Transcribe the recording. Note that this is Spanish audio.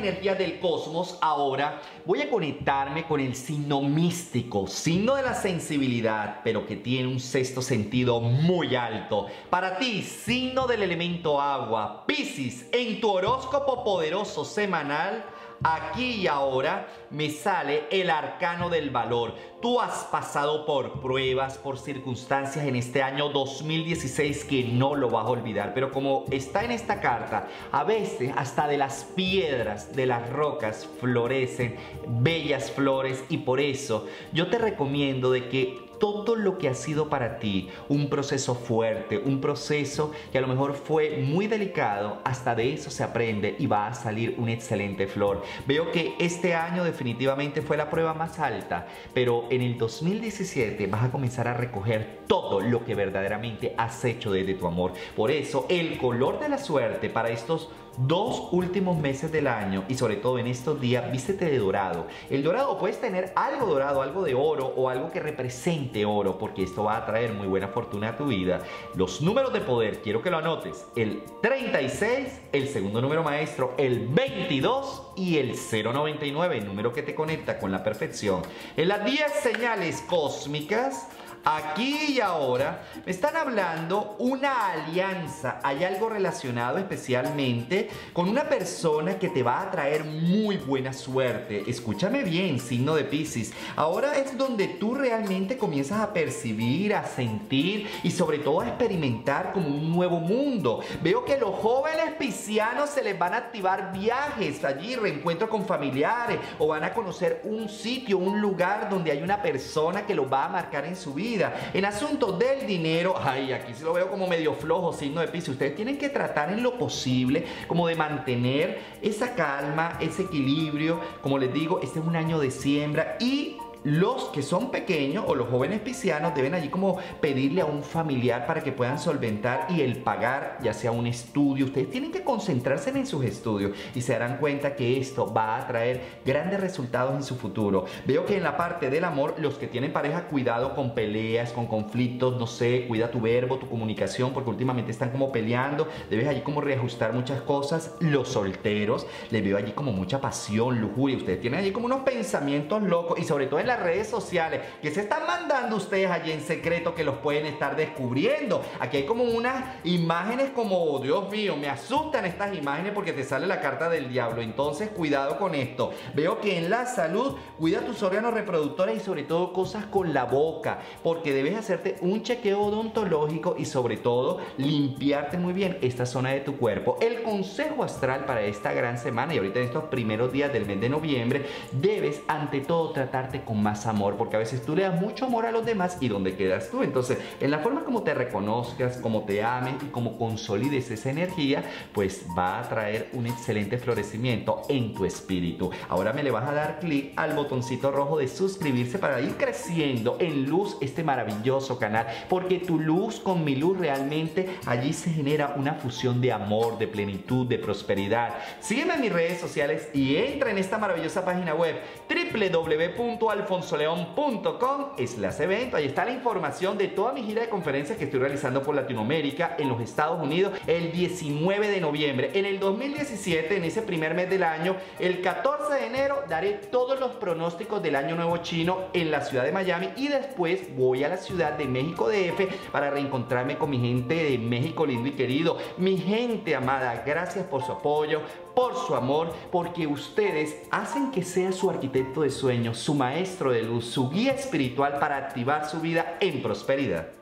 energías del cosmos, ahora voy a conectarme con el signo místico, signo de la sensibilidad, pero que tiene un sexto sentido muy alto. Para ti, signo del elemento agua, Piscis, en tu horóscopo poderoso semanal, aquí y ahora me sale el arcano del valor. Tú has pasado por pruebas, por circunstancias en este año 2016 que no lo vas a olvidar. Pero como está en esta carta, a veces hasta de las piedras, de las rocas, florecen bellas flores. Y por eso yo te recomiendo de que todo lo que ha sido para ti un proceso fuerte, un proceso que a lo mejor fue muy delicado, hasta de eso se aprende y va a salir una excelente flor. Veo que este año definitivamente fue la prueba más alta, pero en el 2017 vas a comenzar a recoger todo lo que verdaderamente has hecho desde tu amor. Por eso el color de la suerte para estos dos últimos meses del año y sobre todo en estos días, vístete de dorado. El dorado, puedes tener algo dorado, algo de oro o algo que represente oro, porque esto va a traer muy buena fortuna a tu vida. Los números de poder, quiero que lo anotes: el 36, el segundo número maestro, el 22 y el 099, el número que te conecta con la perfección. En las 10 señales cósmicas, aquí y ahora me están hablando una alianza. Hay algo relacionado especialmente con una persona que te va a traer muy buena suerte. Escúchame bien, signo de Piscis. Ahora es donde tú realmente comienzas a percibir, a sentir y sobre todo a experimentar como un nuevo mundo. Veo que los jóvenes piscianos se les van a activar viajes allí, reencuentros con familiares, o van a conocer un sitio, un lugar donde hay una persona que los va a marcar en su vida. En asuntos del dinero, ay, aquí sí lo veo como medio flojo, signo de Piscis. Ustedes tienen que tratar en lo posible como de mantener esa calma, ese equilibrio. Como les digo, este es un año de siembra y los que son pequeños o los jóvenes piscianos deben allí como pedirle a un familiar para que puedan solventar y el pagar ya sea un estudio. Ustedes tienen que concentrarse en sus estudios y se darán cuenta que esto va a traer grandes resultados en su futuro. Veo que en la parte del amor, los que tienen pareja, cuidado con peleas, con conflictos, no sé, cuida tu verbo, tu comunicación, porque últimamente están como peleando. Debes allí como reajustar muchas cosas. Los solteros, les veo allí como mucha pasión, lujuria. Ustedes tienen allí como unos pensamientos locos y sobre todo en las redes sociales que se están mandando ustedes allí en secreto, que los pueden estar descubriendo. Aquí hay como unas imágenes como, oh, Dios mío, me asustan estas imágenes porque te sale la carta del diablo. Entonces cuidado con esto. Veo que en la salud, cuida tus órganos reproductores y sobre todo cosas con la boca, porque debes hacerte un chequeo odontológico y sobre todo limpiarte muy bien esta zona de tu cuerpo. El consejo astral para esta gran semana y ahorita en estos primeros días del mes de noviembre, debes ante todo tratarte con más amor, porque a veces tú le das mucho amor a los demás y ¿dónde quedas tú? Entonces, en la forma como te reconozcas, como te ames y como consolides esa energía, pues va a traer un excelente florecimiento en tu espíritu. Ahora me le vas a dar clic al botoncito rojo de suscribirse para ir creciendo en luz este maravilloso canal, porque tu luz con mi luz realmente allí se genera una fusión de amor, de plenitud, de prosperidad. Sígueme en mis redes sociales y entra en esta maravillosa página web www.alfonsoleon.com/evento. Ahí está la información de toda mi gira de conferencias que estoy realizando por Latinoamérica, en los Estados Unidos, el 19 de noviembre. En el 2017, en ese primer mes del año, el 14 de enero, daré todos los pronósticos del Año Nuevo Chino en la ciudad de Miami y después voy a la ciudad de México DF para reencontrarme con mi gente de México lindo y querido. Mi gente amada, gracias por su apoyo, por su amor, porque ustedes hacen que sea su arquitecto de sueños, su maestro de luz, su guía espiritual para activar su vida en prosperidad.